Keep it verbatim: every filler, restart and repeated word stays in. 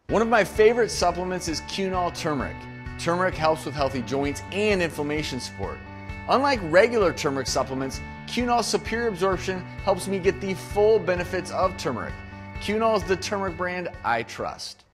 One of my favorite supplements is Cunol Turmeric. Turmeric helps with healthy joints and inflammation support. Unlike regular turmeric supplements, Cunol's superior absorption helps me get the full benefits of turmeric. Cunol is the turmeric brand I trust.